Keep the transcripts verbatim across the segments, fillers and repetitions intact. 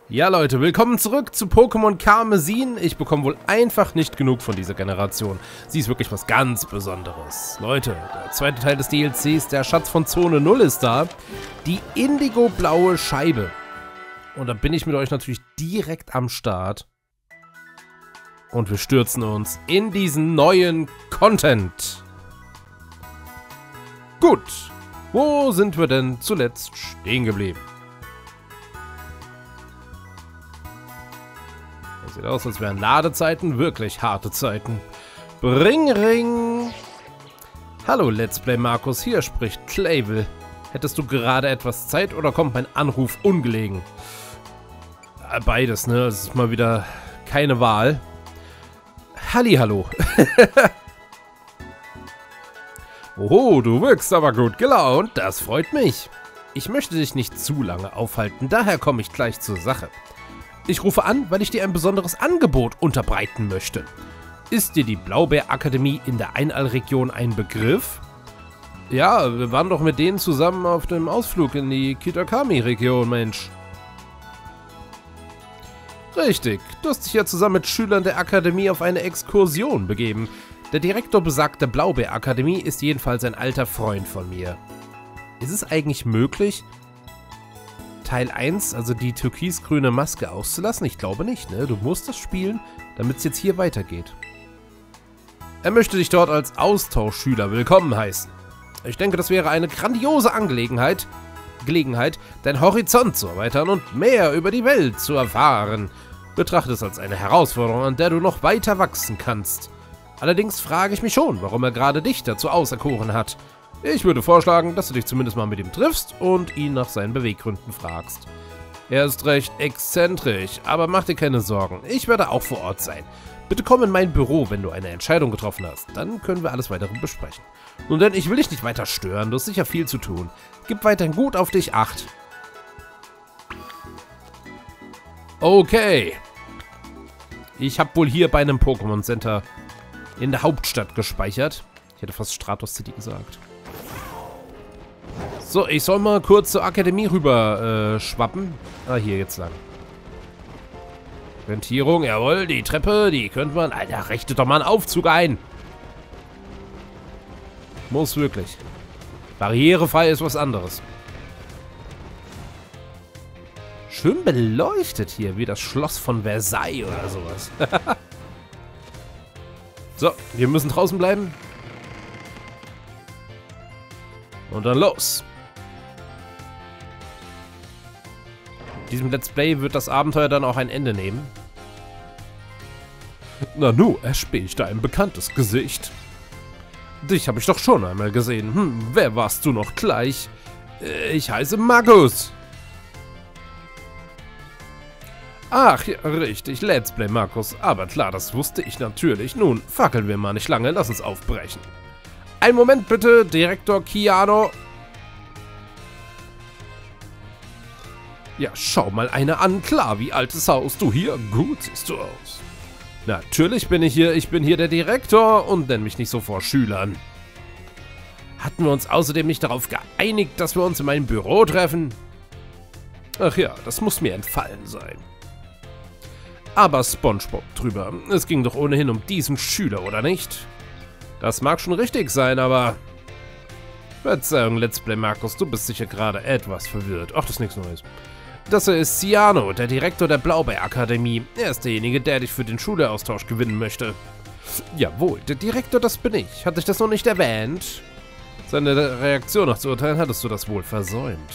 Ja Leute, willkommen zurück zu Pokémon Karmesin. Ich bekomme wohl einfach nicht genug von dieser Generation. Sie ist wirklich was ganz Besonderes. Leute, der zweite Teil des D L Cs, der Schatz von Zone null ist da. Die indigo-blaue Scheibe. Und da bin ich mit euch natürlich direkt am Start. Und wir stürzen uns in diesen neuen Content. Gut, wo sind wir denn zuletzt stehen geblieben? Sieht aus, als wären Ladezeiten wirklich harte Zeiten. Bring Ring! Hallo Let's Play Markus, hier spricht Clayville. Hättest du gerade etwas Zeit oder kommt mein Anruf ungelegen? Beides, ne? Es ist mal wieder keine Wahl. Hallihallo. Oho, du wirkst aber gut gelaunt, das freut mich. Ich möchte dich nicht zu lange aufhalten, daher komme ich gleich zur Sache. Ich rufe an, weil ich dir ein besonderes Angebot unterbreiten möchte. Ist dir die Blaubeerakademie in der Einallregion ein Begriff? Ja, wir waren doch mit denen zusammen auf dem Ausflug in die Kitakami-Region, Mensch. Richtig, du hast dich ja zusammen mit Schülern der Akademie auf eine Exkursion begeben. Der Direktor besagter Blaubeerakademie ist jedenfalls ein alter Freund von mir. Ist es eigentlich möglich, Teil eins, also die türkisgrüne Maske, auszulassen? Ich glaube nicht, ne? Du musst das spielen, damit es jetzt hier weitergeht. Er möchte dich dort als Austauschschüler willkommen heißen. Ich denke, das wäre eine grandiose Angelegenheit, Gelegenheit, deinen Horizont zu erweitern und mehr über die Welt zu erfahren. Betrachte es als eine Herausforderung, an der du noch weiter wachsen kannst. Allerdings frage ich mich schon, warum er gerade dich dazu auserkoren hat. Ich würde vorschlagen, dass du dich zumindest mal mit ihm triffst und ihn nach seinen Beweggründen fragst. Er ist recht exzentrisch, aber mach dir keine Sorgen. Ich werde auch vor Ort sein. Bitte komm in mein Büro, wenn du eine Entscheidung getroffen hast. Dann können wir alles weitere besprechen. Nun denn, ich will dich nicht weiter stören. Du hast sicher viel zu tun. Gib weiterhin gut auf dich Acht. Okay. Ich habe wohl hier bei einem Pokémon Center in der Hauptstadt gespeichert. Ich hätte fast Stratos City gesagt. So, ich soll mal kurz zur Akademie rüber äh, schwappen. Ah, hier jetzt lang. Rentierung, jawohl, die Treppe, die könnte man... Alter, richtet doch mal einen Aufzug ein. Muss wirklich. Barrierefrei ist was anderes. Schön beleuchtet hier, wie das Schloss von Versailles oder sowas. So, wir müssen draußen bleiben. Und dann los. Diesem Let's Play wird das Abenteuer dann auch ein Ende nehmen. Nanu, erspäht da ein bekanntes Gesicht. Dich habe ich doch schon einmal gesehen. Hm, wer warst du noch gleich? Ich heiße Markus. Ach, ja, richtig, Let's Play Markus. Aber klar, das wusste ich natürlich. Nun, fackeln wir mal nicht lange, lass uns aufbrechen. Einen Moment bitte, Direktor Kiano. Ja, schau mal eine an. Klar, wie altes Haus. Du hier? Gut siehst du aus. Natürlich bin ich hier. Ich bin hier der Direktor und nenn mich nicht so vor Schülern. Hatten wir uns außerdem nicht darauf geeinigt, dass wir uns in meinem Büro treffen? Ach ja, das muss mir entfallen sein. Aber SpongeBob drüber. Es ging doch ohnehin um diesen Schüler, oder nicht? Das mag schon richtig sein, aber... Verzeihung, Let's Play Markus, du bist sicher gerade etwas verwirrt. Ach, das ist nichts Neues. Das hier ist Ciano, der Direktor der Blaubeerakademie. Er ist derjenige, der dich für den Schüleraustausch gewinnen möchte. Jawohl, der Direktor, das bin ich. Hatte ich das noch nicht erwähnt? Seine Reaktion nach zu urteilen, hattest du das wohl versäumt.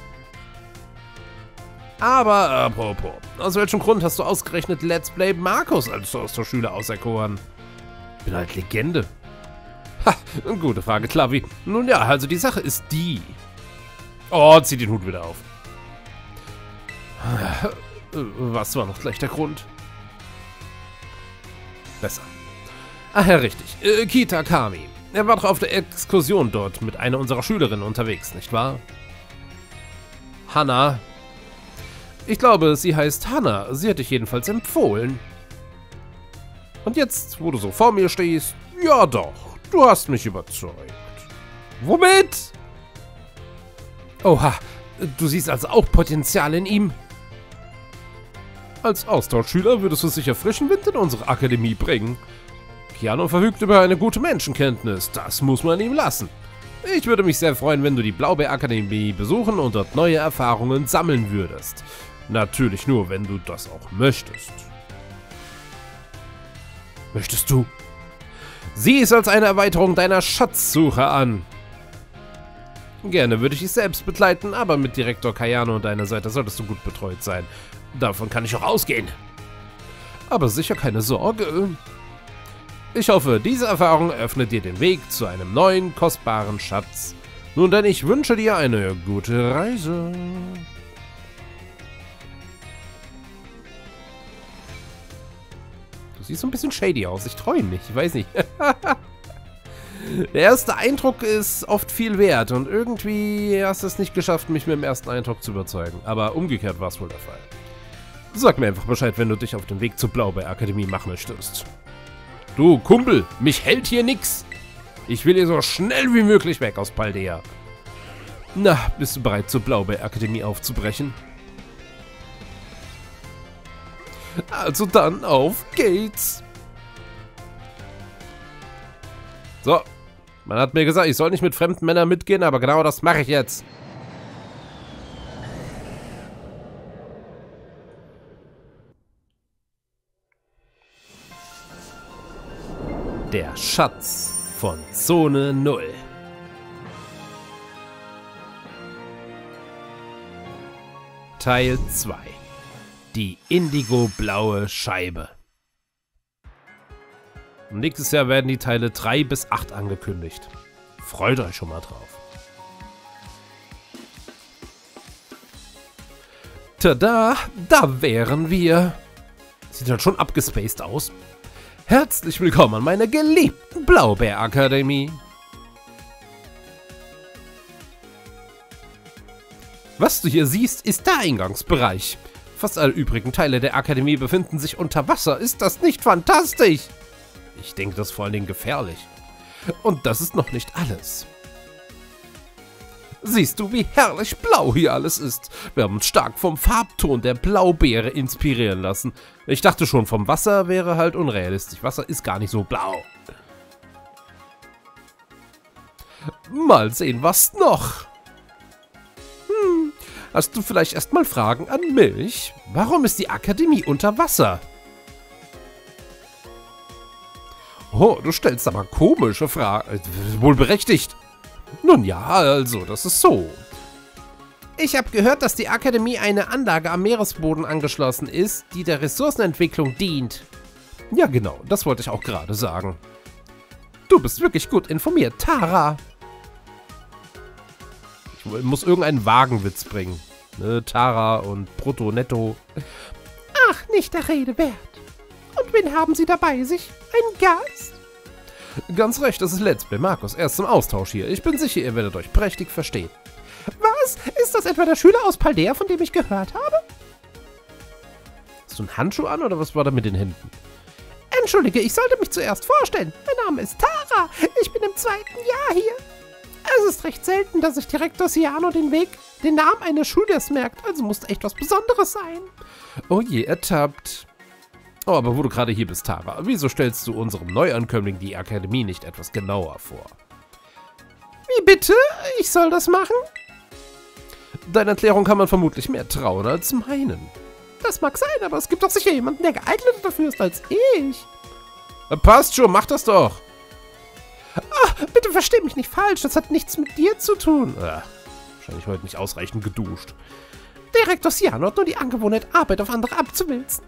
Aber, apropos, aus welchem Grund hast du ausgerechnet Let's Play Markus als Austauschschüler auserkoren? Bin halt Legende. Ha, gute Frage, Klavi. Nun ja, also die Sache ist die. Oh, zieh den Hut wieder auf. Was war noch gleich der Grund? Besser. Ach ja, richtig. Äh, Kitakami. Er war doch auf der Exkursion dort mit einer unserer Schülerinnen unterwegs, nicht wahr? Hanna. Ich glaube, sie heißt Hanna. Sie hat dich jedenfalls empfohlen. Und jetzt, wo du so vor mir stehst, ja doch. Du hast mich überzeugt. Womit? Oha, du siehst also auch Potenzial in ihm. Als Austauschschüler würdest du sicher frischen Wind in unsere Akademie bringen. Keanu verfügt über eine gute Menschenkenntnis, das muss man ihm lassen. Ich würde mich sehr freuen, wenn du die Blaubeerakademie besuchen und dort neue Erfahrungen sammeln würdest. Natürlich nur, wenn du das auch möchtest. Möchtest du? Sieh es als eine Erweiterung deiner Schatzsuche an. Gerne würde ich dich selbst begleiten, aber mit Direktor Keanu an deiner Seite solltest du gut betreut sein. Davon kann ich auch ausgehen. Aber sicher keine Sorge. Ich hoffe, diese Erfahrung öffnet dir den Weg zu einem neuen, kostbaren Schatz. Nun denn, ich wünsche dir eine gute Reise. Du siehst so ein bisschen shady aus. Ich traue ihn nicht. Ich weiß nicht. Der erste Eindruck ist oft viel wert und irgendwie hast du es nicht geschafft, mich mit dem ersten Eindruck zu überzeugen. Aber umgekehrt war es wohl der Fall. Sag mir einfach Bescheid, wenn du dich auf den Weg zur Blaubeerakademie machen möchtest. Du, Kumpel, mich hält hier nix. Ich will hier so schnell wie möglich weg aus Paldea. Na, bist du bereit, zur Blaubeerakademie aufzubrechen? Also dann, auf geht's. So, man hat mir gesagt, ich soll nicht mit fremden Männern mitgehen, aber genau das mache ich jetzt. Der Schatz von Zone null. Teil zwei. Die indigo-blaue Scheibe. Nächstes Jahr werden die Teile drei bis acht angekündigt. Freut euch schon mal drauf. Tada, da wären wir. Sieht halt schon abgespaced aus. Herzlich willkommen an meiner geliebten Blaubeerakademie. Was du hier siehst, ist der Eingangsbereich. Fast alle übrigen Teile der Akademie befinden sich unter Wasser. Ist das nicht fantastisch? Ich denke, das ist vor allen Dingen gefährlich. Und das ist noch nicht alles. Siehst du, wie herrlich blau hier alles ist? Wir haben uns stark vom Farbton der Blaubeere inspirieren lassen. Ich dachte schon, vom Wasser wäre halt unrealistisch. Wasser ist gar nicht so blau. Mal sehen, was noch. Hm, hast du vielleicht erstmal Fragen an mich? Warum ist die Akademie unter Wasser? Oh, du stellst aber komische Fragen. Wohl berechtigt. Nun ja, also, das ist so. Ich habe gehört, dass die Akademie eine Anlage am Meeresboden angeschlossen ist, die der Ressourcenentwicklung dient. Ja, genau, das wollte ich auch gerade sagen. Du bist wirklich gut informiert, Tara. Ich muss irgendeinen Wagenwitz bringen. Ne, Tara und Brutto, Netto. Ach, nicht der Rede wert. Und wen haben Sie dabei sich? Ein Gast? Ganz recht, das ist Let's Play Markus. Er ist zum Austausch hier. Ich bin sicher, ihr werdet euch prächtig verstehen. Was? Ist das etwa der Schüler aus Paldea, von dem ich gehört habe? Hast du einen Handschuh an oder was war da mit den Händen? Entschuldige, ich sollte mich zuerst vorstellen. Mein Name ist Tara. Ich bin im zweiten Jahr hier. Es ist recht selten, dass sich Direktor Keanu den Weg, den Namen eines Schülers merkt. Also muss echt was Besonderes sein. Oh je, ertappt. Oh, aber wo du gerade hier bist, Tara, wieso stellst du unserem Neuankömmling die Akademie nicht etwas genauer vor? Wie bitte? Ich soll das machen? Deiner Erklärung kann man vermutlich mehr trauen als meinen. Das mag sein, aber es gibt doch sicher jemanden, der geeigneter dafür ist als ich. Passt schon, mach das doch. Ah, bitte versteh mich nicht falsch, das hat nichts mit dir zu tun. Ah, wahrscheinlich heute nicht ausreichend geduscht. Direktor Keanu hat nur die Angewohnheit, Arbeit auf andere abzuwälzen.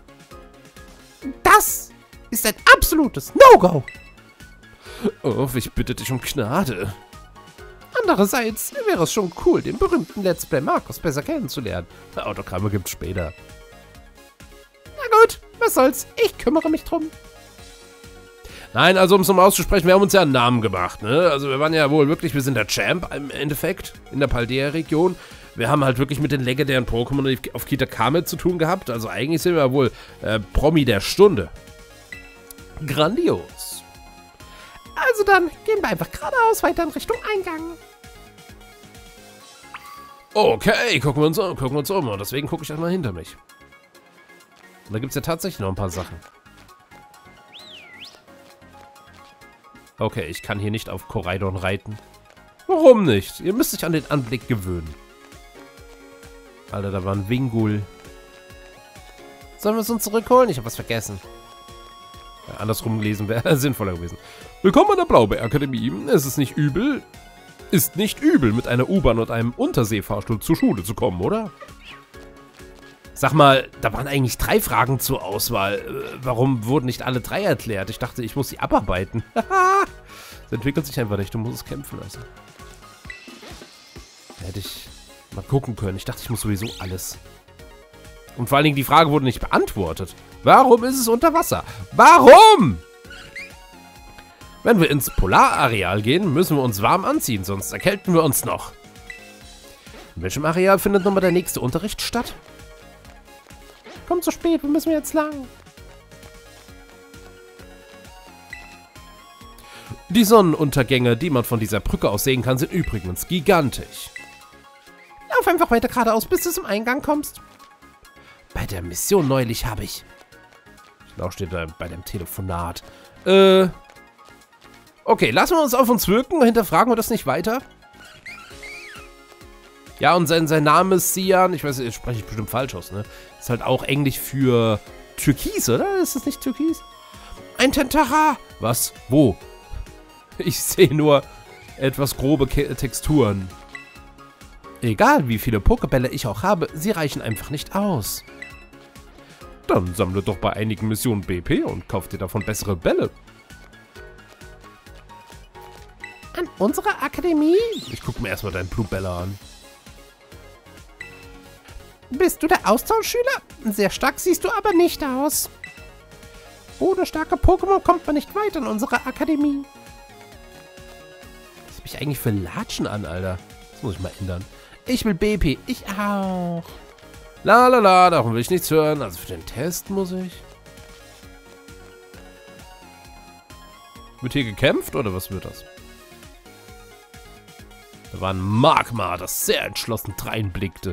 Das ist ein absolutes No-Go. Oh, ich bitte dich um Gnade. Andererseits wäre es schon cool, den berühmten Let's Play Markus besser kennenzulernen. Autogramme gibt's später. Na gut, was soll's, ich kümmere mich drum. Nein, also um es nochmal auszusprechen, wir haben uns ja einen Namen gemacht, ne? Also wir waren ja wohl wirklich, wir sind der Champ im Endeffekt in der Paldea-Region. Wir haben halt wirklich mit den legendären Pokémon auf Kitakami zu tun gehabt. Also eigentlich sind wir wohl äh, Promi der Stunde. Grandios. Also dann gehen wir einfach geradeaus weiter in Richtung Eingang. Okay, gucken wir uns um, gucken wir uns um. Und deswegen gucke ich einmal hinter mich. Und da gibt es ja tatsächlich noch ein paar Sachen. Okay, ich kann hier nicht auf Koraidon reiten. Warum nicht? Ihr müsst euch an den Anblick gewöhnen. Alter, da war ein Wingul. Sollen wir es uns zurückholen? Ich habe was vergessen. Ja, andersrum gelesen wäre sinnvoller gewesen. Willkommen an der Blaubeerakademie. Es ist nicht übel, ist nicht übel, mit einer U-Bahn und einem Unterseefahrstuhl zur Schule zu kommen, oder? Sag mal, da waren eigentlich drei Fragen zur Auswahl. Warum wurden nicht alle drei erklärt? Ich dachte, ich muss sie abarbeiten. Das entwickelt sich einfach nicht. Du musst es kämpfen lassen. Da hätte ich mal gucken können. Ich dachte, ich muss sowieso alles. Und vor allen Dingen, die Frage wurde nicht beantwortet. Warum ist es unter Wasser? Warum? Wenn wir ins Polarareal gehen, müssen wir uns warm anziehen, sonst erkälten wir uns noch. In welchem Areal findet nochmal der nächste Unterricht statt? Kommt zu spät, wo müssen wir jetzt lang? Die Sonnenuntergänge, die man von dieser Brücke aus sehen kann, sind übrigens gigantisch. Lauf einfach weiter geradeaus, bis du zum Eingang kommst. Bei der Mission neulich habe ich... Genau steht da bei dem Telefonat. Äh... Okay, lassen wir uns auf uns wirken. Hinterfragen wir das nicht weiter. Ja, und sein, sein Name ist Sian. Ich weiß, jetzt spreche ich bestimmt falsch aus, ne? Ist halt auch Englisch für Türkis, oder? Ist das nicht Türkis? Ein Tentara! Was? Wo? Ich sehe nur etwas grobe Ke Texturen. Egal, wie viele Pokebälle ich auch habe, sie reichen einfach nicht aus. Dann sammle doch bei einigen Missionen B P und kauf dir davon bessere Bälle. An unserer Akademie? Ich guck mir erstmal deinen Blutbälle an. Bist du der Austauschschüler? Sehr stark siehst du aber nicht aus. Ohne starke Pokémon kommt man nicht weiter in unserer Akademie. Was hab ich eigentlich für Latschen an, Alter? Das muss ich mal ändern. Ich will B P. Ich auch. La la la, davon will ich nichts hören. Also für den Test muss ich. Wird hier gekämpft oder was wird das? Da war ein Magma, das sehr entschlossen dreinblickte.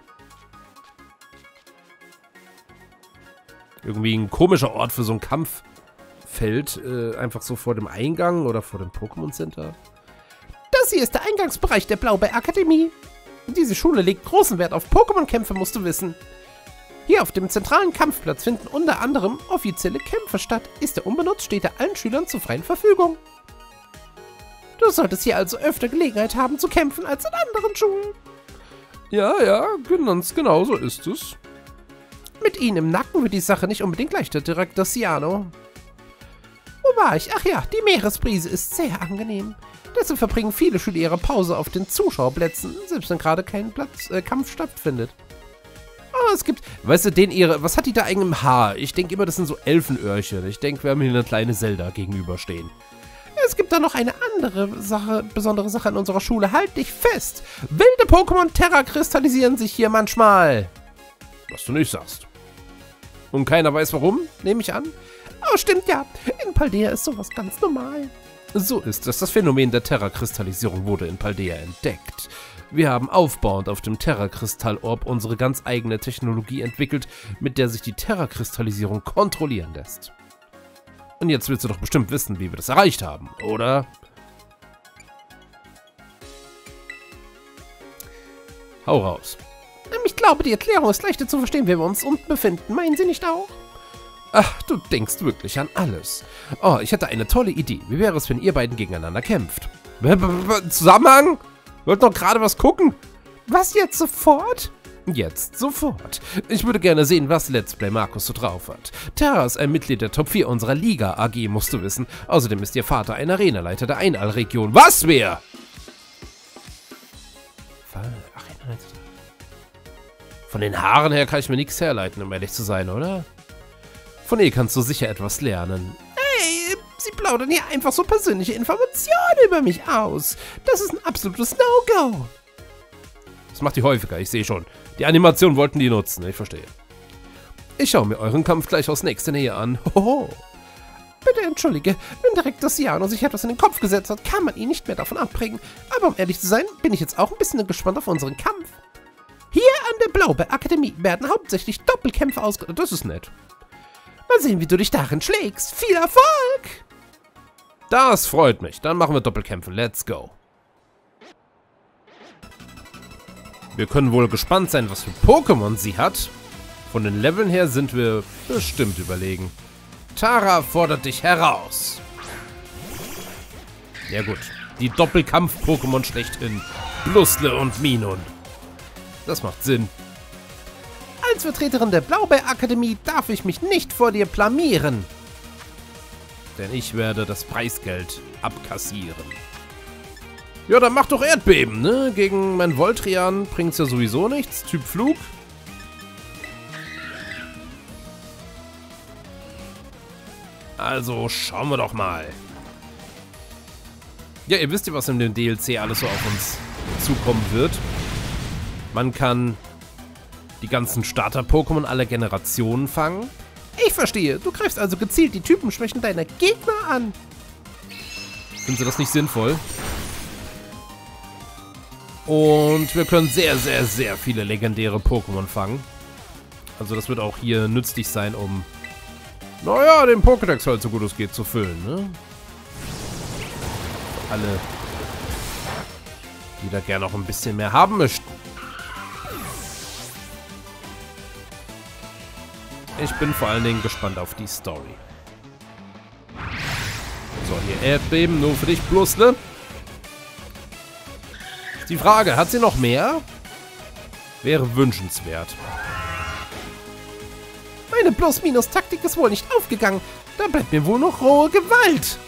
Irgendwie ein komischer Ort für so ein Kampffeld. Äh, einfach so vor dem Eingang oder vor dem Pokémon Center. Das hier ist der Eingangsbereich der Blaubeerakademie. Diese Schule legt großen Wert auf Pokémon-Kämpfe, musst du wissen. Hier auf dem zentralen Kampfplatz finden unter anderem offizielle Kämpfe statt. Ist er unbenutzt, steht er allen Schülern zur freien Verfügung. Du solltest hier also öfter Gelegenheit haben zu kämpfen als in anderen Schulen. Ja, ja, ganz genau so ist es. Mit Ihnen im Nacken wird die Sache nicht unbedingt leichter, Direktor Ciano. Wo war ich? Ach ja, die Meeresbrise ist sehr angenehm. Deshalb verbringen viele Schüler ihre Pause auf den Zuschauerplätzen, selbst wenn gerade kein Platz, äh, Kampf stattfindet. Oh, es gibt... Weißt du, den ihre... Was hat die da eigentlich im Haar? Ich denke immer, das sind so Elfenöhrchen. Ich denke, wir haben hier eine kleine Zelda gegenüberstehen. Es gibt da noch eine andere Sache, besondere Sache an unserer Schule. Halt dich fest! Wilde Pokémon Terra kristallisieren sich hier manchmal. Was du nicht sagst. Und keiner weiß warum, nehme ich an. Oh, stimmt ja. In Paldea ist sowas ganz normal. So ist es. Das Phänomen der Terra-Kristallisierung wurde in Paldea entdeckt. Wir haben aufbauend auf dem Terra-Kristall-Orb unsere ganz eigene Technologie entwickelt, mit der sich die Terra-Kristallisierung kontrollieren lässt. Und jetzt willst du doch bestimmt wissen, wie wir das erreicht haben, oder? Hau raus. Ich glaube, die Erklärung ist leichter zu verstehen, wie wir uns unten befinden. Meinen Sie nicht auch? Ach, du denkst wirklich an alles. Oh, ich hätte eine tolle Idee. Wie wäre es, wenn ihr beiden gegeneinander kämpft? Zusammenhang? Wollt noch gerade was gucken? Was, jetzt sofort? Jetzt sofort. Ich würde gerne sehen, was Let's Play Markus so drauf hat. Terra ist ein Mitglied der Top vier unserer Liga A G, musst du wissen. Außerdem ist ihr Vater ein Arenaleiter der Einallregion. Was, wer? Von den Haaren her kann ich mir nichts herleiten, um ehrlich zu sein, oder? Von ihr kannst du sicher etwas lernen. Hey, sie plaudern hier einfach so persönliche Informationen über mich aus. Das ist ein absolutes No-Go. Das macht die häufiger, ich sehe schon. Die Animation wollten die nutzen, ich verstehe. Ich schaue mir euren Kampf gleich aus nächster Nähe an. Hoho. Bitte entschuldige, wenn Direktor Ciano sich etwas in den Kopf gesetzt hat, kann man ihn nicht mehr davon abbringen. Aber um ehrlich zu sein, bin ich jetzt auch ein bisschen gespannt auf unseren Kampf. Hier an der Blaubeerakademie werden hauptsächlich Doppelkämpfe ausge... Das ist nett. Mal sehen, wie du dich darin schlägst. Viel Erfolg! Das freut mich. Dann machen wir Doppelkämpfe. Let's go. Wir können wohl gespannt sein, was für Pokémon sie hat. Von den Leveln her sind wir bestimmt überlegen. Tara fordert dich heraus. Ja gut. Die Doppelkampf-Pokémon schlechthin. Blusle und Minun. Das macht Sinn. Als Vertreterin der Blaubeerakademie darf ich mich nicht vor dir blamieren. Denn ich werde das Preisgeld abkassieren. Ja, dann mach doch Erdbeben, ne? Gegen mein Voltrian bringt's ja sowieso nichts. Typ Flug. Also schauen wir doch mal. Ja, ihr wisst ja, was in dem D L C alles so auf uns zukommen wird. Man kann die ganzen Starter-Pokémon aller Generationen fangen. Ich verstehe. Du greifst also gezielt die Typenschwächen deiner Gegner an. Finden Sie das nicht sinnvoll? Und wir können sehr, sehr, sehr viele legendäre Pokémon fangen. Also das wird auch hier nützlich sein, um, naja, den Pokédex halt so gut es geht zu füllen, ne? Alle, die da gerne noch ein bisschen mehr haben möchten. Ich bin vor allen Dingen gespannt auf die Story. So, hier Erdbeben, nur für dich, Blusle. Die Frage, hat sie noch mehr? Wäre wünschenswert. Meine Plus-Minus-Taktik ist wohl nicht aufgegangen. Da bleibt mir wohl noch rohe Gewalt.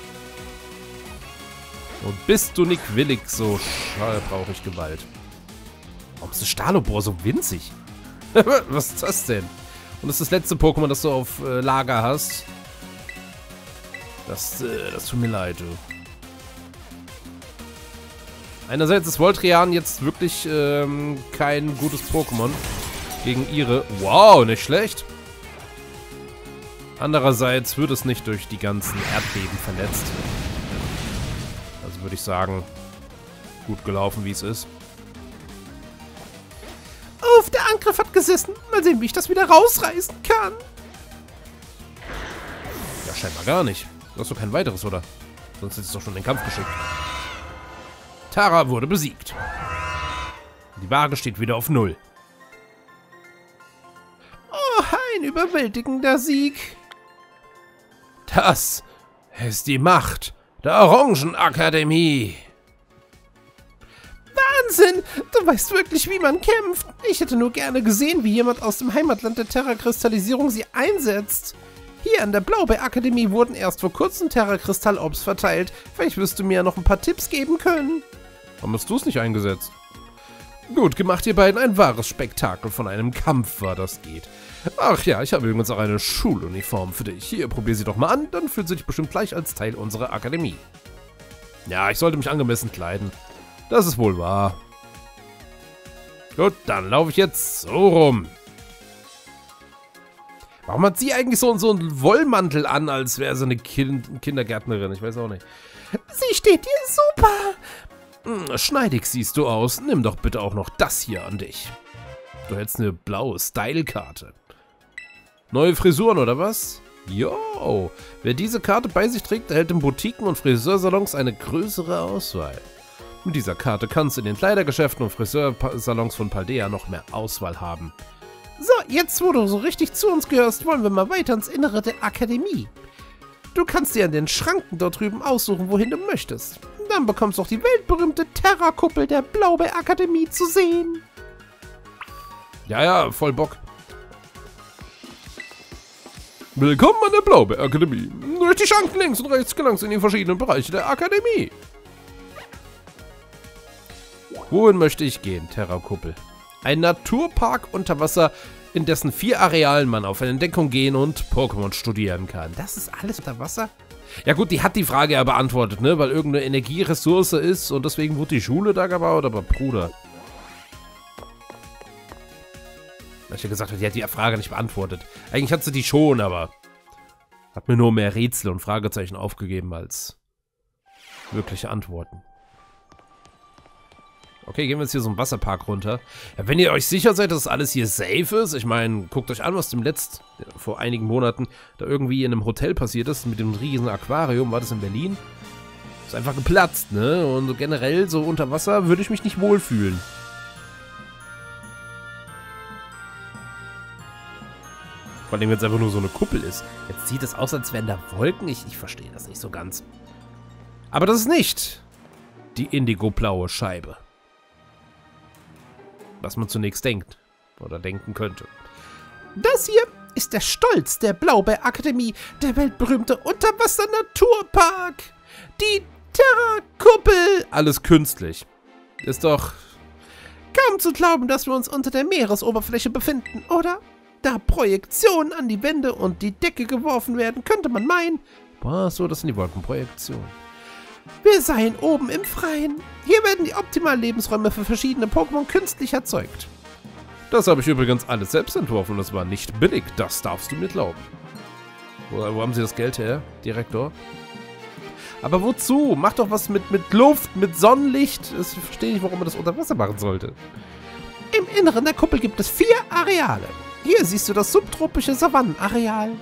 Und bist du nicht willig, so brauche ich Gewalt. Warum ist das Stalobor so winzig? Was ist das denn? Und das ist das letzte Pokémon, das du auf äh, Lager hast. Das, äh, das tut mir leid, du. Einerseits ist Voltrian jetzt wirklich ähm, kein gutes Pokémon gegen ihre. Wow, nicht schlecht. Andererseits wird es nicht durch die ganzen Erdbeben verletzt. Also würde ich sagen, gut gelaufen, wie es ist. Uff, der Angriff hat gesessen. Mal sehen, wie ich das wieder rausreißen kann. Ja, scheinbar gar nicht. Du hast doch kein weiteres, oder? Sonst hättest du doch schon in den Kampf geschickt. Tara wurde besiegt. Die Waage steht wieder auf Null. Oh, ein überwältigender Sieg. Das ist die Macht der Orangenakademie. Wahnsinn! Du weißt wirklich, wie man kämpft. Ich hätte nur gerne gesehen, wie jemand aus dem Heimatland der Terra-Kristallisierung sie einsetzt. Hier an der Blaubeerakademie wurden erst vor kurzem Terra-Kristall-Orbs verteilt. Vielleicht wirst du mir ja noch ein paar Tipps geben können. Warum hast du es nicht eingesetzt? Gut gemacht, ihr beiden. Ein wahres Spektakel von einem Kampf war das geht. Ach ja, ich habe übrigens auch eine Schuluniform für dich. Hier, probier sie doch mal an, dann fühlst du dich bestimmt gleich als Teil unserer Akademie. Ja, ich sollte mich angemessen kleiden. Das ist wohl wahr. Gut, dann laufe ich jetzt so rum. Warum hat sie eigentlich so, so einen Wollmantel an, als wäre sie eine kind Kindergärtnerin? Ich weiß auch nicht. Sie steht dir super. Hm, schneidig siehst du aus. Nimm doch bitte auch noch das hier an dich. Du hältst eine blaue Style-Karte. Neue Frisuren, oder was? Jo, wer diese Karte bei sich trägt, erhält in Boutiquen und Friseursalons eine größere Auswahl. Mit dieser Karte kannst du in den Kleidergeschäften und Friseursalons von Paldea noch mehr Auswahl haben. So, jetzt wo du so richtig zu uns gehörst, wollen wir mal weiter ins Innere der Akademie. Du kannst dir an den Schranken dort drüben aussuchen, wohin du möchtest. Dann bekommst du auch die weltberühmte Terra-Kuppel der Blaubeerakademie zu sehen. Ja, ja, voll Bock. Willkommen an der Blaubeerakademie. Durch die Schranken links und rechts gelangst du in die verschiedenen Bereiche der Akademie. Wohin möchte ich gehen, Terra-Kuppel? Ein Naturpark unter Wasser, in dessen vier Arealen man auf eine Entdeckung gehen und Pokémon studieren kann. Das ist alles unter Wasser? Ja gut, die hat die Frage ja beantwortet, ne? Weil irgendeine Energieressource ist und deswegen wurde die Schule da gebaut, aber Bruder. Weil ich ja gesagt habe, die hat die Frage nicht beantwortet. Eigentlich hat sie die schon, aber hat mir nur mehr Rätsel und Fragezeichen aufgegeben als wirkliche Antworten. Okay, gehen wir jetzt hier so einen Wasserpark runter. Ja, wenn ihr euch sicher seid, dass alles hier safe ist, ich meine, guckt euch an, was dem letzt, vor einigen Monaten, da irgendwie in einem Hotel passiert ist, mit dem riesen Aquarium, war das in Berlin? Ist einfach geplatzt, ne? Und so generell, so unter Wasser, würde ich mich nicht wohlfühlen. Vor allem, wenn es einfach nur so eine Kuppel ist. Jetzt sieht es aus, als wären da Wolken. Ich, ich verstehe das nicht so ganz. Aber das ist nicht die indigo-blaue Scheibe. Was man zunächst denkt. Oder denken könnte. Das hier ist der Stolz der Blaubeerakademie, der weltberühmte Unterwasser-Naturpark. Die Terra-Kuppel. Alles künstlich. Ist doch... Kaum zu glauben, dass wir uns unter der Meeresoberfläche befinden, oder? Da Projektionen an die Wände und die Decke geworfen werden, könnte man meinen... Boah, so, das sind die Wolkenprojektionen. Wir seien oben im Freien. Hier werden die optimalen Lebensräume für verschiedene Pokémon künstlich erzeugt. Das habe ich übrigens alles selbst entworfen und es war nicht billig. Das darfst du mir glauben. Wo, wo haben sie das Geld her, Direktor? Aber wozu? Mach doch was mit, mit Luft, mit Sonnenlicht. Ich verstehe nicht, warum man das unter Wasser machen sollte. Im Inneren der Kuppel gibt es vier Areale. Hier siehst du das subtropische Savannen-Areal.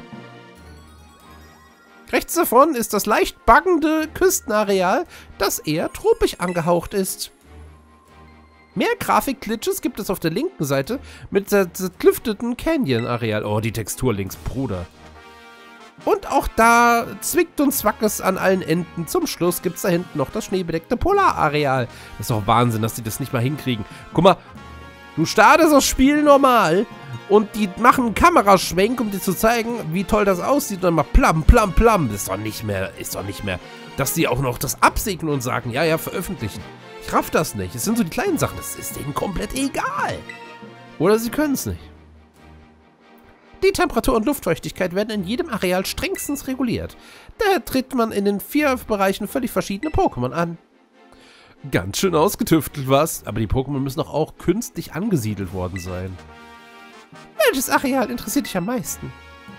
Rechts davon ist das leicht baggende Küstenareal, das eher tropisch angehaucht ist. Mehr Grafik-Glitches gibt es auf der linken Seite mit der zerklüfteten Canyon-Areal. Oh, die Textur links, Bruder. Und auch da zwickt und zwackt es an allen Enden. Zum Schluss gibt es da hinten noch das schneebedeckte Polarareal. Das ist doch Wahnsinn, dass die das nicht mal hinkriegen. Guck mal, du startest das Spiel normal und die machen einen Kameraschwenk, um dir zu zeigen, wie toll das aussieht. Und dann mal plam, plam, plam. Das ist doch nicht mehr, ist doch nicht mehr, dass die auch noch das absegnen und sagen, ja, ja, veröffentlichen. Ich raff das nicht. Es sind so die kleinen Sachen. Das ist denen komplett egal. Oder sie können es nicht. Die Temperatur und Luftfeuchtigkeit werden in jedem Areal strengstens reguliert. Daher tritt man in den vier Bereichen völlig verschiedene Pokémon an. Ganz schön ausgetüftelt was, aber die Pokémon müssen doch auch künstlich angesiedelt worden sein. Welches Areal interessiert dich am meisten?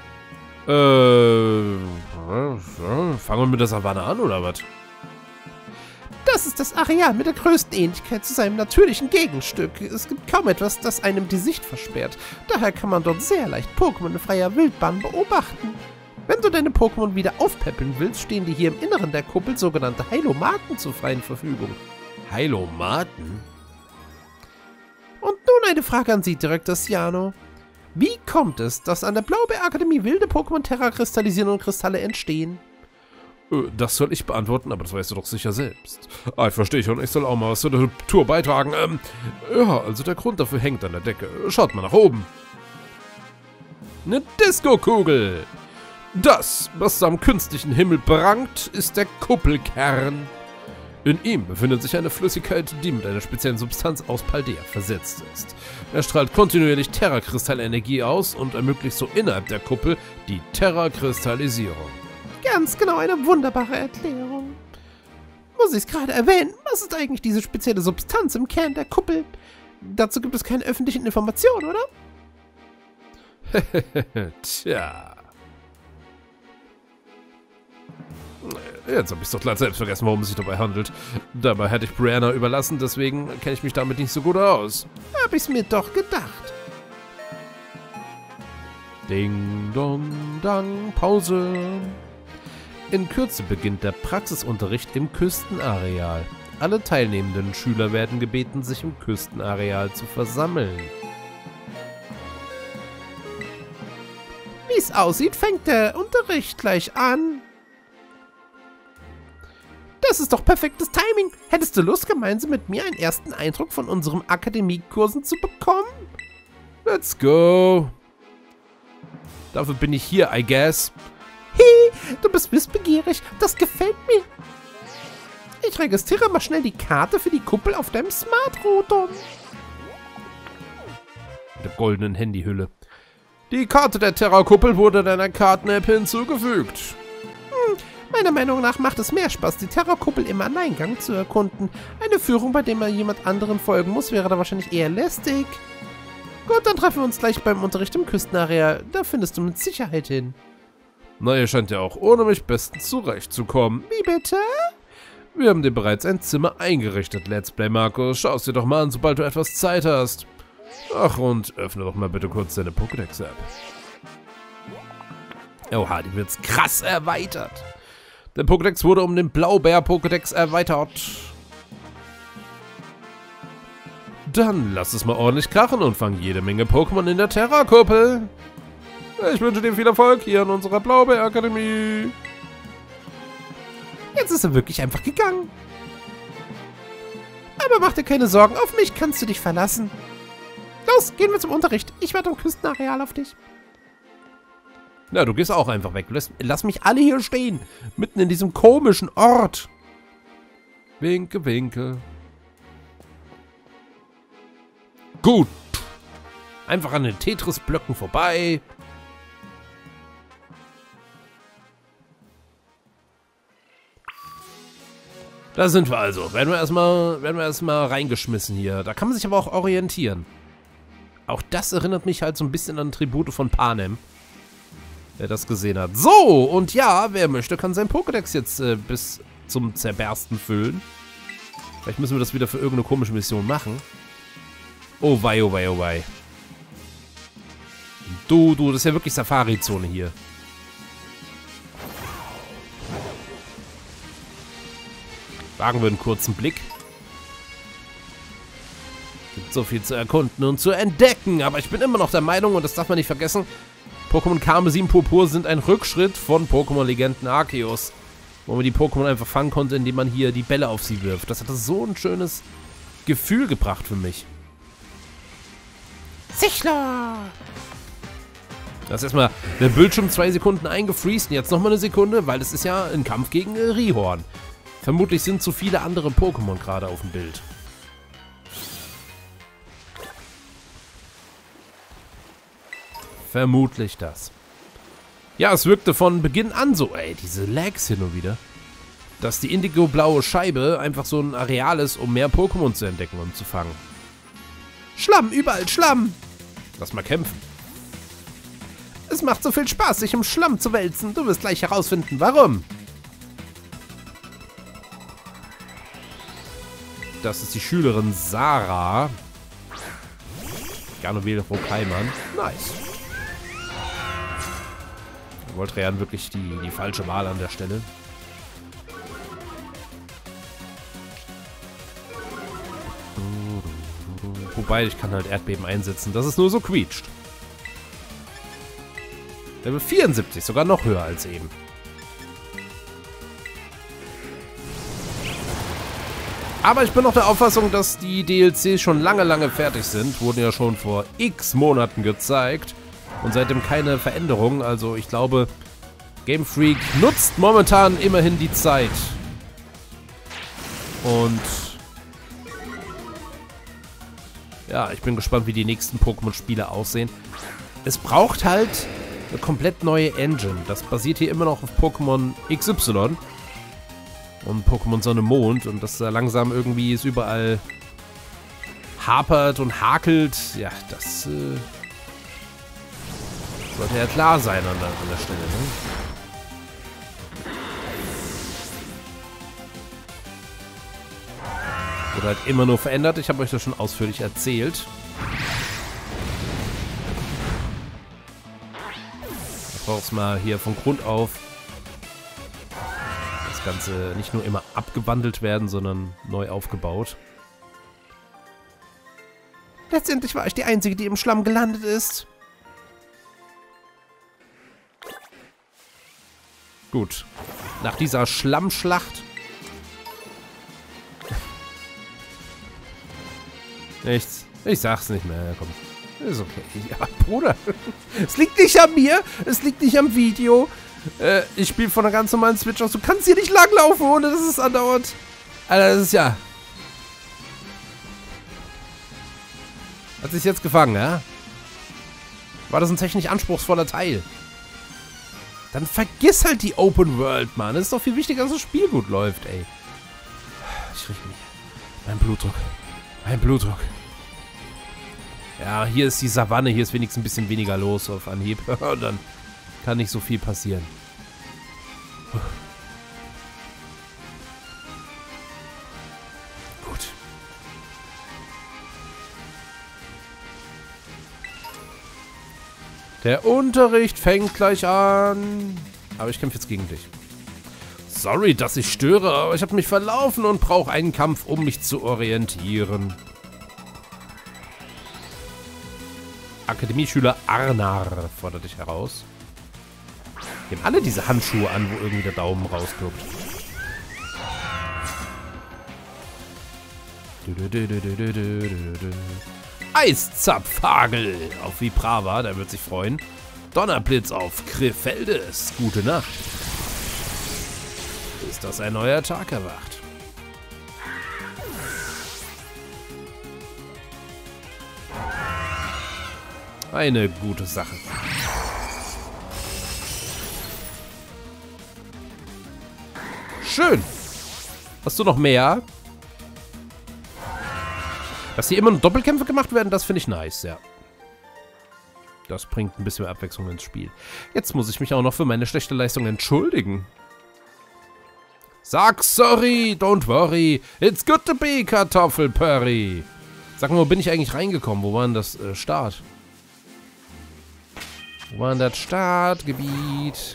Äh, fangen wir mit der Savanne an, oder was? Das ist das Areal mit der größten Ähnlichkeit zu seinem natürlichen Gegenstück. Es gibt kaum etwas, das einem die Sicht versperrt. Daher kann man dort sehr leicht Pokémon in freier Wildbahn beobachten. Wenn du deine Pokémon wieder aufpäppeln willst, stehen dir hier im Inneren der Kuppel sogenannte Heilomaten zur freien Verfügung. Heilomaten? Und nun eine Frage an Sie, Direktor Ciano. Wie kommt es, dass an der Blaubeerakademie wilde Pokémon Terra kristallisieren und Kristalle entstehen? Das soll ich beantworten, aber das weißt du doch sicher selbst. Ah, ich verstehe schon, ich soll auch mal was zu der Tour beitragen. Ähm, ja, also der Grund dafür hängt an der Decke. Schaut mal nach oben. Eine Disco-Kugel. Das, was am künstlichen Himmel prangt, ist der Kuppelkern. In ihm befindet sich eine Flüssigkeit, die mit einer speziellen Substanz aus Paldea versetzt ist. Er strahlt kontinuierlich Terra-Kristallenergie aus und ermöglicht so innerhalb der Kuppel die Terra-Kristallisierung. Ganz genau, eine wunderbare Erklärung. Muss ich es gerade erwähnen, was ist eigentlich diese spezielle Substanz im Kern der Kuppel? Dazu gibt es keine öffentlichen Informationen, oder? Tja. Jetzt habe ich es doch gleich selbst vergessen, worum es sich dabei handelt. Dabei hätte ich Brianna überlassen, deswegen kenne ich mich damit nicht so gut aus. Hab ich's mir doch gedacht. Ding, dong, dang, Pause. In Kürze beginnt der Praxisunterricht im Küstenareal. Alle teilnehmenden Schüler werden gebeten, sich im Küstenareal zu versammeln. Wie es aussieht, fängt der Unterricht gleich an. Das ist doch perfektes Timing. Hättest du Lust, gemeinsam mit mir einen ersten Eindruck von unseren Akademiekursen zu bekommen? Let's go. Dafür bin ich hier, I guess. Hey, du bist wissbegierig. Das gefällt mir. Ich registriere mal schnell die Karte für die Kuppel auf deinem Smart-Router. Mit der goldenen Handyhülle. Die Karte der Terra-Kuppel wurde deiner Karten-App hinzugefügt. Hm, meiner Meinung nach macht es mehr Spaß, die Terra-Kuppel im Alleingang zu erkunden. Eine Führung, bei der man jemand anderen folgen muss, wäre da wahrscheinlich eher lästig. Gut, dann treffen wir uns gleich beim Unterricht im Küstenareal. Da findest du mit Sicherheit hin. Na, ihr scheint ja auch ohne mich bestens zurechtzukommen. Wie bitte? Wir haben dir bereits ein Zimmer eingerichtet, Let's Play Markus. Schau es dir doch mal an, sobald du etwas Zeit hast. Ach, und öffne doch mal bitte kurz deine Pokédex-App. Oha, die wird's krass erweitert. Der Pokédex wurde um den Blaubeer-Pokédex erweitert. Dann lass es mal ordentlich krachen und fang jede Menge Pokémon in der Terra-Kuppel. Ich wünsche dir viel Erfolg hier in unserer Blaubeer-Akademie. Jetzt ist er wirklich einfach gegangen. Aber mach dir keine Sorgen, auf mich kannst du dich verlassen. Los, gehen wir zum Unterricht. Ich warte am Küstenareal auf dich. Na, du gehst auch einfach weg. Lass, lass mich alle hier stehen. Mitten in diesem komischen Ort. Winke, winke. Gut. Einfach an den Tetris-Blöcken vorbei. Da sind wir also. Werden wir erstmal, werden wir erstmal reingeschmissen hier. Da kann man sich aber auch orientieren. Auch das erinnert mich halt so ein bisschen an Tribute von Panem. Wer das gesehen hat. So, und ja, wer möchte, kann sein Pokédex jetzt äh, bis zum Zerbersten füllen. Vielleicht müssen wir das wieder für irgendeine komische Mission machen. Oh wei, oh wei, oh wei. Du, du, das ist ja wirklich Safari-Zone hier. Wagen wir einen kurzen Blick. Gibt so viel zu erkunden und zu entdecken, aber ich bin immer noch der Meinung, und das darf man nicht vergessen, Pokémon Karmesin Purpur sind ein Rückschritt von Pokémon-Legenden Arceus, wo man die Pokémon einfach fangen konnte, indem man hier die Bälle auf sie wirft. Das hat so ein schönes Gefühl gebracht für mich. Sichler! Da ist erstmal der Bildschirm zwei Sekunden eingefriest und jetzt nochmal eine Sekunde, weil es ist ja ein Kampf gegen äh, Rhyhorn. Vermutlich sind zu viele andere Pokémon gerade auf dem Bild. Vermutlich das. Ja, es wirkte von Beginn an so, ey, diese Lags hier nur wieder, dass die indigo-blaue Scheibe einfach so ein Areal ist, um mehr Pokémon zu entdecken und zu fangen. Schlamm, überall Schlamm! Lass mal kämpfen. Es macht so viel Spaß, sich im Schlamm zu wälzen. Du wirst gleich herausfinden, warum. Das ist die Schülerin Sarah. Garnoville Rokaiman. Nice. Voltrean wirklich die, die falsche Wahl an der Stelle. Wobei, ich kann halt Erdbeben einsetzen, dass es nur so quietscht. Level vierundsiebzig, sogar noch höher als eben. Aber ich bin noch der Auffassung, dass die D L Cs schon lange, lange fertig sind. Wurden ja schon vor x Monaten gezeigt. Und seitdem keine Veränderung. Also ich glaube, Game Freak nutzt momentan immerhin die Zeit. Und ja, ich bin gespannt, wie die nächsten Pokémon-Spiele aussehen. Es braucht halt eine komplett neue Engine. Das basiert hier immer noch auf Pokémon X Y. Und Pokémon Sonne Mond. Und das da langsam irgendwie ist überall hapert und hakelt. Ja, das äh, sollte ja klar sein an der, an der Stelle, ne? Wird halt immer nur verändert. Ich habe euch das schon ausführlich erzählt. Ich brauche es mal hier von Grund auf. Das Ganze nicht nur immer abgewandelt werden, sondern neu aufgebaut. Letztendlich war ich die Einzige, die im Schlamm gelandet ist. Gut. Nach dieser Schlammschlacht. Nichts. Ich sag's nicht mehr. Komm. Ist okay. Ja, Bruder. Es liegt nicht an mir. Es liegt nicht am Video. Äh, ich spiele von einer ganz normalen Switch aus. Du kannst hier nicht langlaufen, ohne dass es andauert. Alter, das ist ja... Hat sich jetzt gefangen, ja? War das ein technisch anspruchsvoller Teil? Dann vergiss halt die Open World, Mann. Das ist doch viel wichtiger, dass das Spiel gut läuft, ey. Ich richte mich. Mein Blutdruck. Mein Blutdruck. Ja, hier ist die Savanne. Hier ist wenigstens ein bisschen weniger los auf Anhieb. Und dann kann nicht so viel passieren. Der Unterricht fängt gleich an. Aber ich kämpfe jetzt gegen dich. Sorry, dass ich störe, aber ich habe mich verlaufen und brauche einen Kampf, um mich zu orientieren. Akademieschüler Arnar fordert dich heraus. Die haben alle diese Handschuhe an, wo irgendwie der Daumen rausguckt. Eiszapfhagel auf Vibrava, der wird sich freuen. Donnerblitz auf Krefeldes. Gute Nacht. Ist das ein neuer Tag erwacht? Eine gute Sache. Schön. Hast du noch mehr? Dass hier immer Doppelkämpfe gemacht werden, das finde ich nice, ja. Das bringt ein bisschen mehr Abwechslung ins Spiel. Jetzt muss ich mich auch noch für meine schlechte Leistung entschuldigen. Sag sorry, don't worry. It's good to be Kartoffelpurry. Sag mal, wo bin ich eigentlich reingekommen? Wo war denn das äh, Start? Wo war denn das Startgebiet?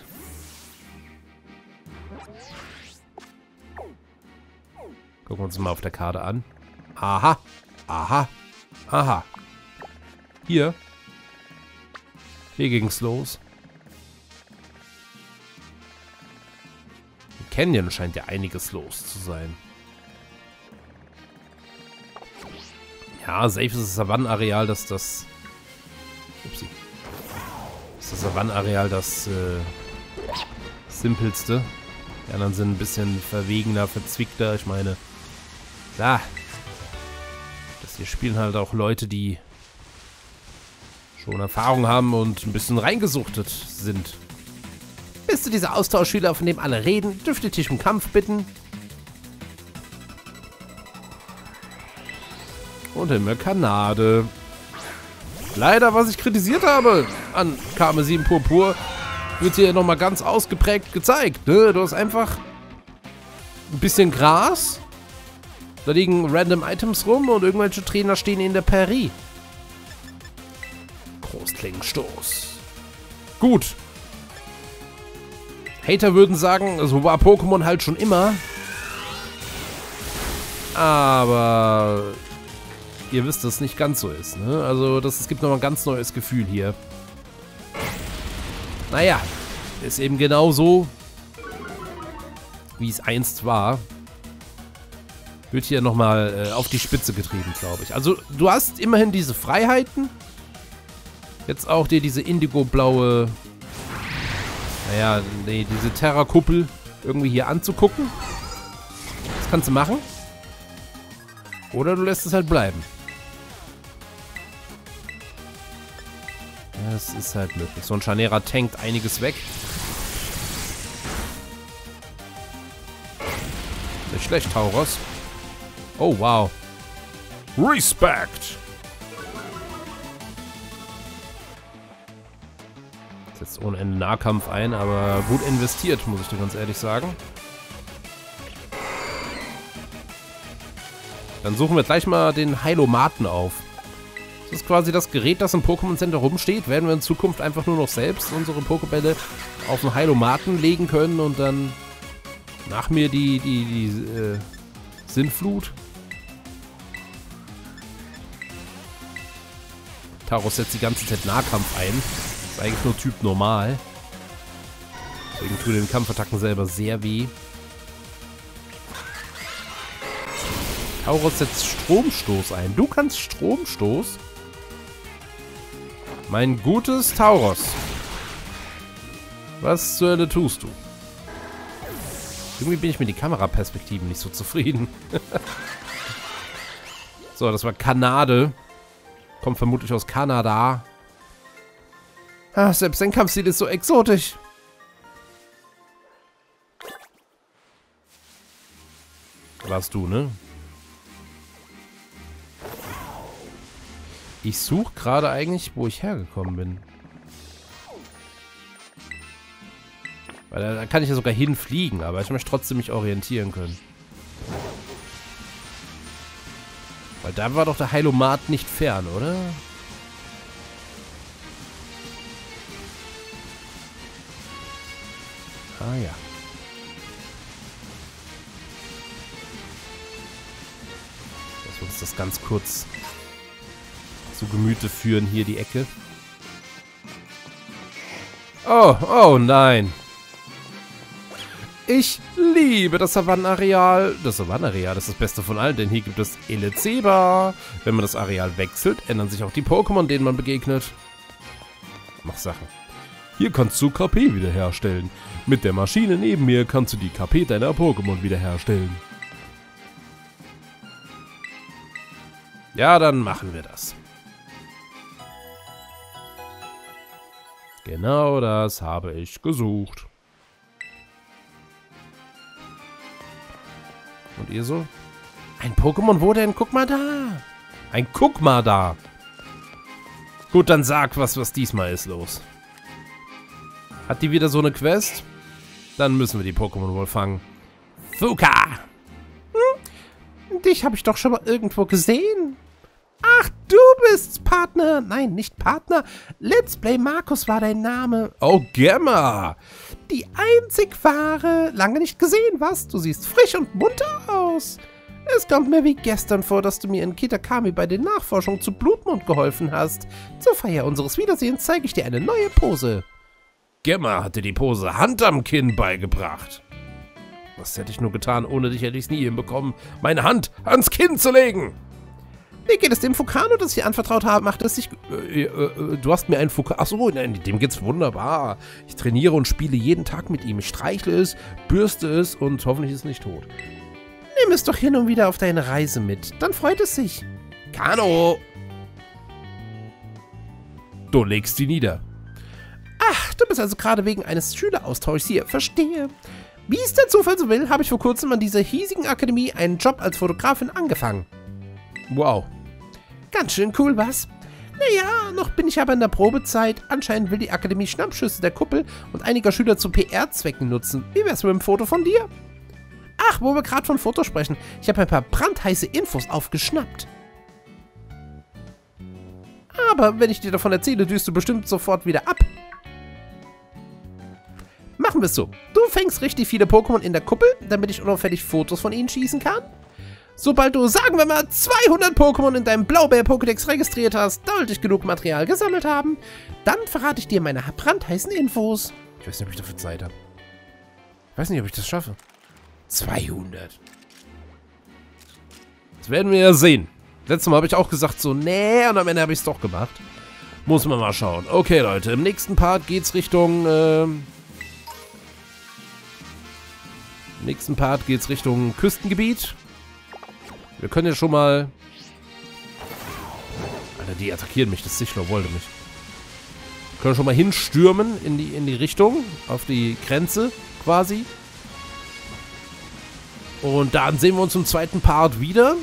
Gucken wir uns mal auf der Karte an. Aha. Aha. Aha. Hier. Hier ging's los. Im Canyon scheint ja einiges los zu sein. Ja, safe ist das Savannenareal, dass das... Upsi. Ist das Savannenareal das äh, simpelste. Die anderen sind ein bisschen verwegener, verzwickter. Ich meine, klar. Das hier spielen halt auch Leute, die schon Erfahrung haben und ein bisschen reingesuchtet sind. Bist du dieser Austauschschüler, von dem alle reden? Dürfte dich um Kampf bitten? Und immer Kanade. Leider, was ich kritisiert habe an Karmesin Purpur, wird hier nochmal ganz ausgeprägt gezeigt. Ne? Du hast einfach ein bisschen Gras. Da liegen random Items rum und irgendwelche Trainer stehen in der Prärie. Großklingenstoß. Gut. Hater würden sagen, so war Pokémon halt schon immer. Aber ihr wisst, dass es nicht ganz so ist. Ne? Also das, es gibt nochmal ein ganz neues Gefühl hier. Naja, ist eben genau so, wie es einst war. Wird hier nochmal äh, auf die Spitze getrieben, glaube ich. Also du hast immerhin diese Freiheiten. Jetzt auch dir diese indigo-blaue, naja, nee, diese Terra-Kuppel irgendwie hier anzugucken. Das kannst du machen. Oder du lässt es halt bleiben. Das ist halt möglich. So ein Chanera tankt einiges weg. Nicht schlecht, Tauros. Oh, wow. Respect! Setzt ohne Ende Nahkampf ein, aber gut investiert, muss ich dir ganz ehrlich sagen. Dann suchen wir gleich mal den Heilomaten auf. Das ist quasi das Gerät, das im Pokémon Center rumsteht. Werden wir in Zukunft einfach nur noch selbst unsere Pokébälle auf den Heilomaten legen können und dann nach mir die, die, die äh, Sinnflut. Tauros setzt die ganze Zeit Nahkampf ein. Ist eigentlich nur Typ normal. Deswegen tun den Kampfattacken selber sehr weh. Tauros setzt Stromstoß ein. Du kannst Stromstoß? Mein gutes Tauros. Was zur Hölle tust du? Irgendwie bin ich mit den Kameraperspektiven nicht so zufrieden. So, das war Kanade. Kommt vermutlich aus Kanada. Ah, selbst dein Kampfstil ist so exotisch. Warst du, ne? Ich suche gerade eigentlich, wo ich hergekommen bin. Weil da, da kann ich ja sogar hinfliegen, aber ich möchte trotzdem mich orientieren können. Weil da war doch der Heilomat nicht fern, oder? Ah ja. Lass uns das ganz kurz zu Gemüte führen, hier die Ecke. Oh, oh nein. Ich liebe das Savannenareal. Das Savannenareal ist das Beste von allen, denn hier gibt es Elezeba. Wenn man das Areal wechselt, ändern sich auch die Pokémon, denen man begegnet. Mach Sachen. Hier kannst du K P wiederherstellen. Mit der Maschine neben mir kannst du die K P deiner Pokémon wiederherstellen. Ja, dann machen wir das. Genau das habe ich gesucht. Und ihr so? Ein Pokémon, wo denn? Guck mal da. Ein Guck mal da. Gut, dann sag was, was diesmal ist los. Hat die wieder so eine Quest? Dann müssen wir die Pokémon wohl fangen. Fuka! Hm? Dich habe ich doch schon mal irgendwo gesehen. Ach, du bist's, Partner. Nein, nicht Partner. Let's Play Markus war dein Name. Oh, Gemma. Die einzig wahre. Lange nicht gesehen, was? Du siehst frisch und munter aus. Es kommt mir wie gestern vor, dass du mir in Kitakami bei den Nachforschungen zu Blutmond geholfen hast. Zur Feier unseres Wiedersehens zeige ich dir eine neue Pose. Gemma hat dir die Pose Hand am Kinn beigebracht. Was hätte ich nur getan, ohne dich hätte ich es nie hinbekommen, meine Hand ans Kinn zu legen. Wie geht es dem Fukano, das ich dir anvertraut habe? Macht es sich... Äh, äh, du hast mir einen Fukano... Achso, nein, dem geht's wunderbar. Ich trainiere und spiele jeden Tag mit ihm. Ich streichle es, bürste es und hoffentlich ist es nicht tot. Nimm es doch hin und wieder auf deine Reise mit. Dann freut es sich. Kano! Du legst die nieder. Ach, du bist also gerade wegen eines Schüleraustauschs hier. Verstehe. Wie es der Zufall so will, habe ich vor kurzem an dieser hiesigen Akademie einen Job als Fotografin angefangen. Wow. Ganz schön cool, was? Naja, noch bin ich aber in der Probezeit. Anscheinend will die Akademie Schnappschüsse der Kuppel und einiger Schüler zu P R-Zwecken nutzen. Wie wär's mit einem Foto von dir? Ach, wo wir gerade von Fotos sprechen. Ich habe ein paar brandheiße Infos aufgeschnappt. Aber wenn ich dir davon erzähle, düst du bestimmt sofort wieder ab. Machen wir es so. Du fängst richtig viele Pokémon in der Kuppel, damit ich unauffällig Fotos von ihnen schießen kann. Sobald du, sagen wir mal, zweihundert Pokémon in deinem Blaubeer-Pokédex registriert hast, sollte ich genug Material gesammelt haben, dann verrate ich dir meine brandheißen Infos. Ich weiß nicht, ob ich dafür Zeit habe. Ich weiß nicht, ob ich das schaffe. zweihundert. Das werden wir ja sehen. Letztes Mal habe ich auch gesagt so, nee, und am Ende habe ich es doch gemacht. Muss man mal schauen. Okay, Leute, im nächsten Part geht's Richtung, ähm... Im nächsten Part geht's Richtung Küstengebiet. Wir können ja schon mal... Alter, die attackieren mich. Das Sichler wollte mich. Wir können schon mal hinstürmen in die, in die Richtung. Auf die Grenze quasi. Und dann sehen wir uns im zweiten Part wieder.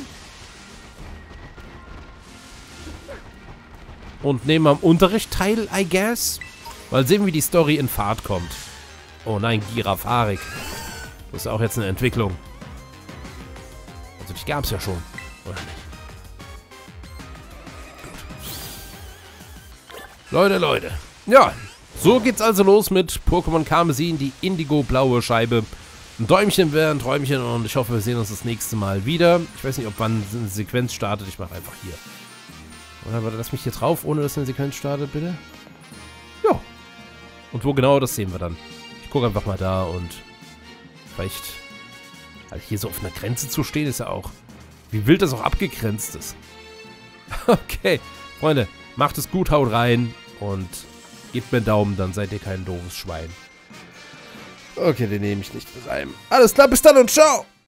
Und nehmen am Unterricht teil, I guess. Mal sehen, wie die Story in Fahrt kommt. Oh nein, Girafarik. Das ist auch jetzt eine Entwicklung. Also die gab es ja schon, oder nicht? Gut. Leute, Leute. Ja, so geht's also los mit Pokémon Karmesin, die Indigo-blaue Scheibe. Ein Däumchen wäre ein Träumchen und ich hoffe, wir sehen uns das nächste Mal wieder. Ich weiß nicht, ob wann eine Sequenz startet. Ich mache einfach hier. Oder warte, lass mich hier drauf, ohne dass eine Sequenz startet, bitte. Ja. Und wo genau, das sehen wir dann. Ich gucke einfach mal da und vielleicht... Also hier so auf einer Grenze zu stehen, ist ja auch... Wie wild das auch abgegrenzt ist. Okay, Freunde, macht es gut, haut rein und gebt mir einen Daumen, dann seid ihr kein doofes Schwein. Okay, den nehme ich nicht rein. Alles klar, bis dann und ciao!